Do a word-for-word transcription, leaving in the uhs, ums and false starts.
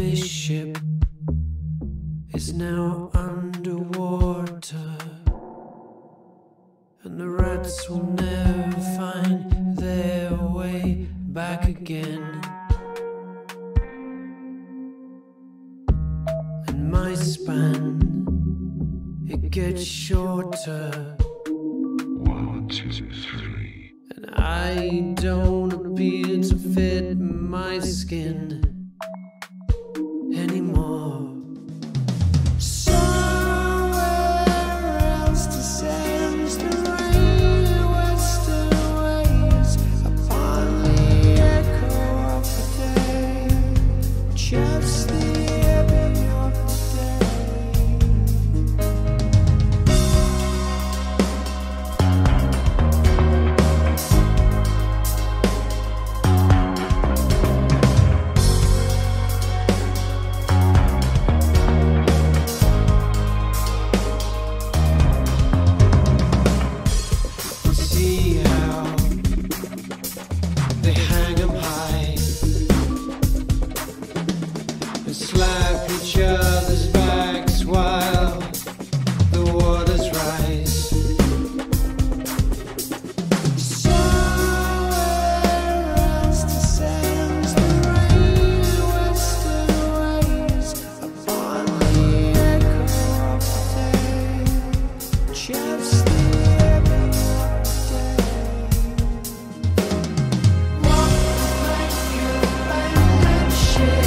spaceship is now underwater, and the rats will never find their way back again. And my span, it gets shorter. One, two, three. And I don't appear to fit my skin anymore. Somewhere else descends the rain, western ways upon the echo of the day, just the ebbing of the slap each other's backs while the waters rise. Somewhere else descends the rain, western ways upon the echo of the day, just the ebbing of the day. Walk the plank, you abandoned ship.